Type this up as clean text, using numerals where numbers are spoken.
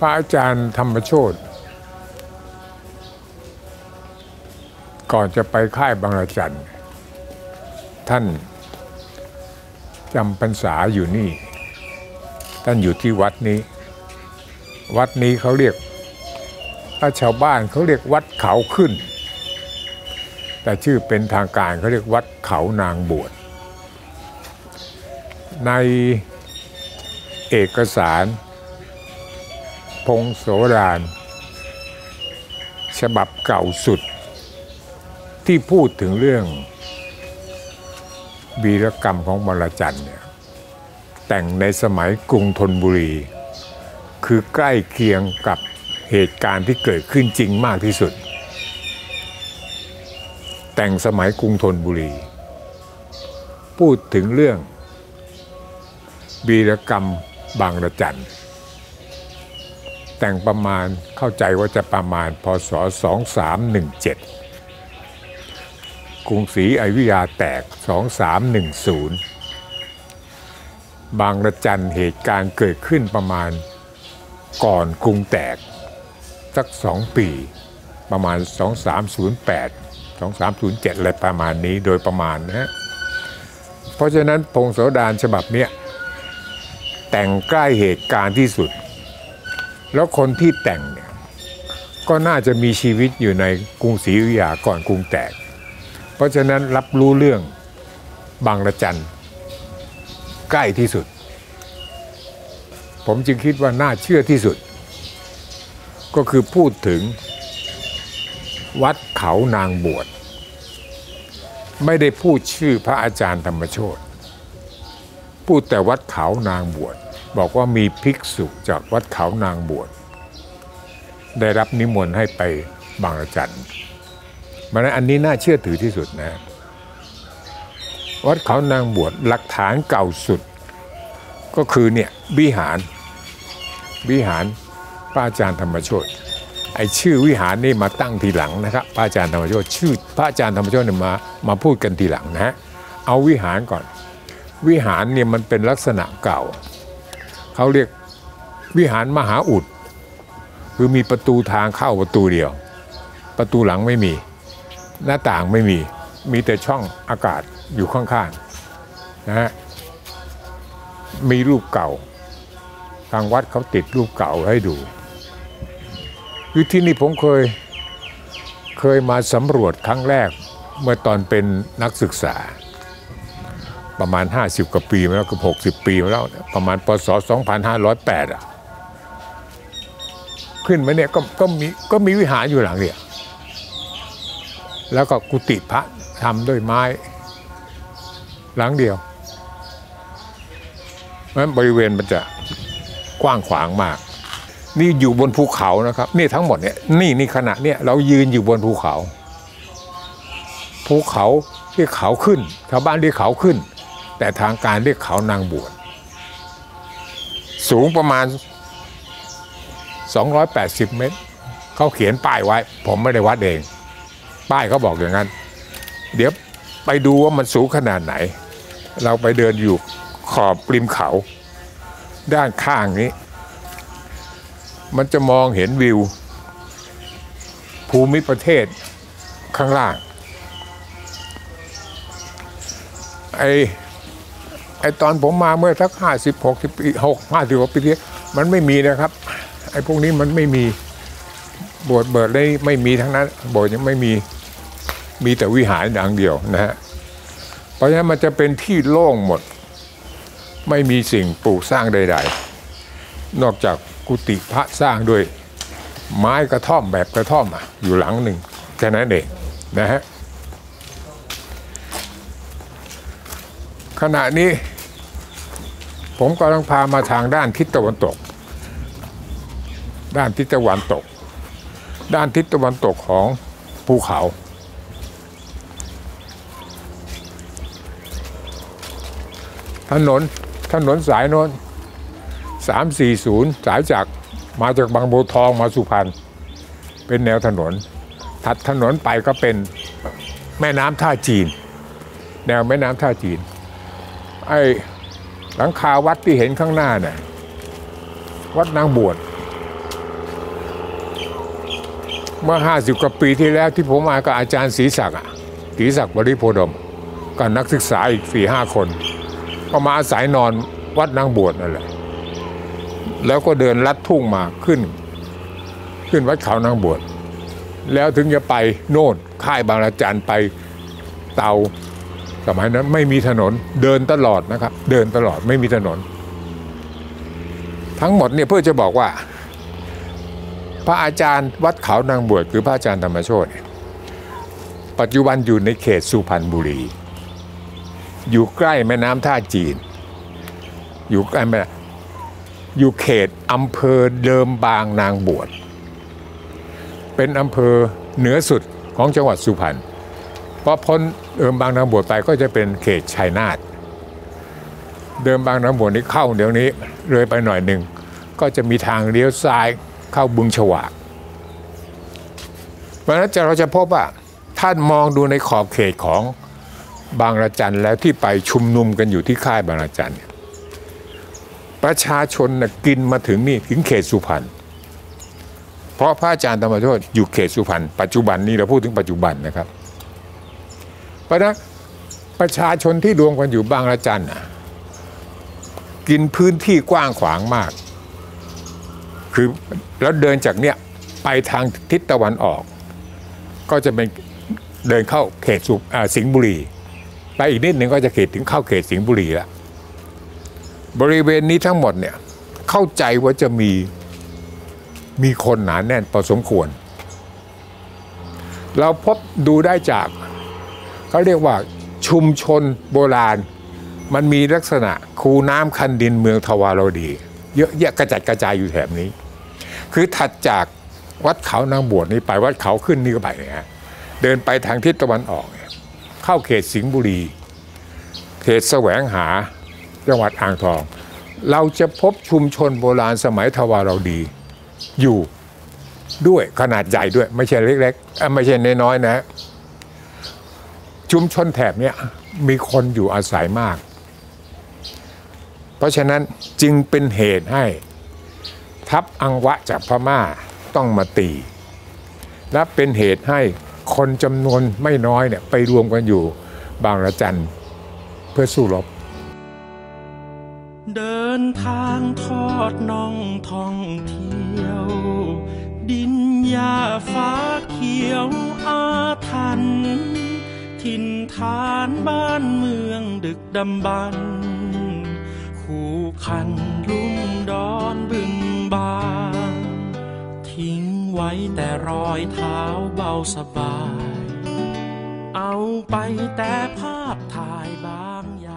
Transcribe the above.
ระอาจารย์ธรรมโชติก่อนจะไปค่ายบางระจันท่านจำพรรษาอยู่นี่ท่านอยู่ที่วัดนี้เขาเรียกถ้าชาวบ้านเขาเรียกวัดเขาขึ้นแต่ชื่อเป็นทางการเขาเรียกวัดเขานางบวชในเอกสารพงศาวดารฉบับเก่าสุดที่พูดถึงเรื่องวีรกรรมของบางระจันเนี่ยแต่งในสมัยกรุงธนบุรีคือใกล้เคียงกับเหตุการณ์ที่เกิดขึ้นจริงมากที่สุดแต่งสมัยกรุงธนบุรีพูดถึงเรื่องวีรกรรมบางระจันแต่งประมาณเข้าใจว่าจะประมาณพ.ศ. 2317กรุงศรีอยุธยาแตก2310บางระจันเหตุการณ์เกิดขึ้นประมาณก่อนกรุงแตกสัก2 ปีประมาณ2308 2307อะไรประมาณนี้โดยประมาณนะฮะเพราะฉะนั้นพงศาวดารฉบับนี้แต่งใกล้เหตุการณ์ที่สุดแล้วคนที่แต่งเนี่ยก็น่าจะมีชีวิตอยู่ในกรุงศรีอยุธยาก่อนกรุงแตกเพราะฉะนั้นรับรู้เรื่องบางระจันใกล้ที่สุดผมจึงคิดว่าน่าเชื่อที่สุดก็คือพูดถึงวัดเขานางบวชไม่ได้พูดชื่อพระอาจารย์ธรรมโชติพูดแต่วัดเขานางบวชบอกว่ามีภิกษุจากวัดเขานางบวชได้รับนิมนต์ให้ไปบางระจันมันอันนี้น่าเชื่อถือที่สุดนะวัดเขานางบวชหลักฐานเก่าสุดก็คือเนี่ยวิหารพระอาจารย์ธรรมโชติไอ้ชื่อวิหารนี่มาตั้งทีหลังนะครับพระอาจารย์ธรรมโชติชื่อพระอาจารย์ธรรมโชติเนี่ยมาพูดกันทีหลังนะฮะเอาวิหารก่อนวิหารเนี่ยมันเป็นลักษณะเก่าเขาเรียกวิหารมหาอุดคือมีประตูทางเข้าประตูเดียวประตูหลังไม่มีหน้าต่างไม่มีแต่ช่องอากาศอยู่ข้างๆนะฮะมีรูปเก่าทางวัดเขาติดรูปเก่าให้ดูคือที่นี่ผมเคยมาสำรวจครั้งแรกเมื่อตอนเป็นนักศึกษาประมาณ50 กว่าปีมาแล้วกับ60 ปีมาแล้วประมาณพ.ศ. 2508ขึ้นมาเนี่ยก็มีวิหารอยู่หลังเดียวแล้วก็กุฏิพระทำด้วยไม้หลังเดียวเพราะฉะนั้นบริเวณมันจะกว้างขวางมากนี่อยู่บนภูเขานะครับนี่ทั้งหมดเนี่ยนี่ขณะเนี่ยเรายืนอยู่บนภูเขาที่เขาขึ้นชาวบ้านเรียกเขาขึ้นแต่ทางการเรียกเขานางบวชสูงประมาณ280 เมตรเขาเขียนป้ายไว้ผมไม่ได้วัดเองป้ายเขาบอกอย่างนั้นเดี๋ยวไปดูว่ามันสูงขนาดไหนเราไปเดินอยู่ขอบริมเขาด้านข้างนี้มันจะมองเห็นวิวภูมิประเทศข้างล่างไอตอนผมมาเมื่อสัก50-60 ปี50 ปีที่มันไม่มีนะครับไอพวกนี้มันไม่มีโบสถ์เบิดเลยไม่มีทั้งนั้นโบสถ์ยังไม่มีแต่วิหารอย่างเดียวนะฮะเพราะฉะนั้นมันจะเป็นที่โล่งหมดไม่มีสิ่งปลูกสร้างใดๆนอกจากกุฏิพระสร้างด้วยไม้กระท่อมแบบกระท่อมอยู่หลังหนึ่งแค่นั้นเองนะฮะขณะนี้ผมกำลังพามาทางด้านทิศตะวันตกด้านทิศตะวันตกของภูเขาถนนสายโน้น340สายมาจากบางบัวทองมาสุพรรณเป็นแนวถนนถัดถนนไปก็เป็นแม่น้ำท่าจีนแนวแม่น้ำท่าจีนไอ้หลังคาวัดที่เห็นข้างหน้าเนี่ยวัดนางบวชเมื่อ50 กว่าปีที่แล้วที่ผมมากับอาจารย์ศรีศักดิ์บริโพดมกับนักศึกษาอีก 4-5 คนก็มาอาศัยนอนวัดนางบวชนั่นแหละแล้วก็เดินลัดทุ่งมาขึ้นวัดเขานางบวชแล้วถึงจะไปโน่นค่ายบางระจันไปเตาสมัยนั้นไม่มีถนนเดินตลอดนะครับเดินตลอดไม่มีถนนทั้งหมดเนี่ยเพื่อจะบอกว่าพระอาจารย์วัดเขานางบวชคือพระอาจารย์ธรรมโชติปัจจุบันอยู่ในเขตสุพรรณบุรีอยู่ใกล้แม่น้ำท่าจีนอยู่ใกล้แม่อยู่เขตอำเภอเดิมบางนางบวชเป็นอำเภอเหนือสุดของจังหวัดสุพรรณพอพ้นเดิมบางนางบวชไปก็จะเป็นเขตชัยนาทเดิมบางนางบวชนี้เข้าเดี๋ยวนี้เลยไปหน่อยหนึ่งก็จะมีทางเลี้ยวซ้ายเข้าบึงฉวากเพราะฉะนั้นเราจะพบว่าท่านมองดูในขอบเขตของบางระจันแล้วที่ไปชุมนุมกันอยู่ที่ค่ายบางระจันประชาชนกินมาถึงนี่ถึงเขตสุพรรณเพราะพระอาจารย์ธรรมโชติอยู่เขตสุพรรณปัจจุบันนี้เราพูดถึงปัจจุบันนะครับเพราะนั้นประชาชนที่รวมกันอยู่บางระจันกินพื้นที่กว้างขวางมากคือแล้วเดินจากเนี้ยไปทางทิศตะวันออกก็จะเป็นเดินเข้าเขตสิงห์บุรีไปอีกนิดหนึ่งก็จะถึงเข้าเขตสิงห์บุรีแล้วบริเวณนี้ทั้งหมดเนี่ยเข้าใจว่าจะมีคนหนาแน่นพอสมควรเราพบดูได้จากเขาเรียกว่าชุมชนโบราณมันมีลักษณะคูน้ำคันดินเมืองทวารวดีเยอะแยะกระจัดกระจายอยู่แถบนี้คือถัดจากวัดเขานางบวชนี้ไปวัดเขาขึ้นนี่ก็ไปเนี่ยเดินไปทางทิศตะวันออกเข้าเขตสิงห์บุรีเขตแสวงหาจังหวัดอ่างทองเราจะพบชุมชนโบราณสมัยทวารวดีอยู่ด้วยขนาดใหญ่ด้วยไม่ใช่เล็กๆไม่ใช่น้อยๆนะชุมชนแถบนี้มีคนอยู่อาศัยมากเพราะฉะนั้นจึงเป็นเหตุให้ทัพอังวะจากพม่าต้องมาตีและเป็นเหตุให้คนจำนวนไม่น้อยเนี่ยไปรวมกันอยู่บางระจันเพื่อสู้รบเดินทางทอดน่องท่องเที่ยวดินหญ้าฟ้าเขียวอาถรรพ์ถิ่นฐานบ้านเมืองดึกดำบรรพ์คู่คันลุ่มดอนบึงบางทิ้งไว้แต่รอยเท้าเบาสบายเอาไปแต่ภาพถ่ายบางอย่าง